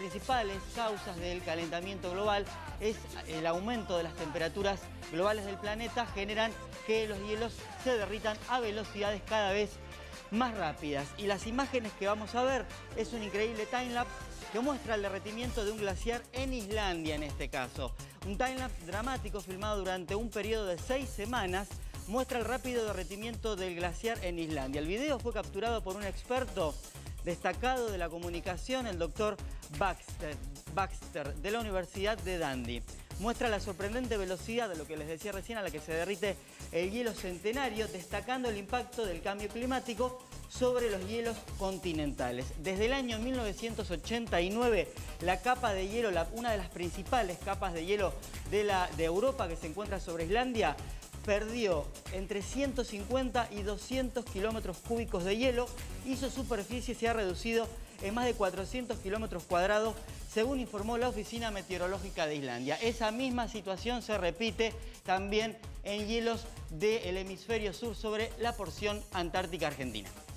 principales causas del calentamiento global es el aumento de las temperaturas globales del planeta, generan que los hielos se derritan a velocidades cada vez más rápidas. Y las imágenes que vamos a ver es un increíble timelapse que muestra el derretimiento de un glaciar en Islandia en este caso. Un timelapse dramático filmado durante un periodo de 6 semanas muestra el rápido derretimiento del glaciar en Islandia. El video fue capturado por un experto destacado de la comunicación, el doctor Baxter, de la Universidad de Dundee. Muestra la sorprendente velocidad de lo que les decía recién a la que se derrite el hielo centenario, destacando el impacto del cambio climático sobre los hielos continentales. Desde el año 1989, la capa de hielo, una de las principales capas de hielo de Europa que se encuentra sobre Islandia, perdió entre 150 y 200 kilómetros cúbicos de hielo y su superficie se ha reducido en más de 400 kilómetros cuadrados, según informó la Oficina Meteorológica de Islandia. Esa misma situación se repite también en hielos del hemisferio sur sobre la porción antártica argentina.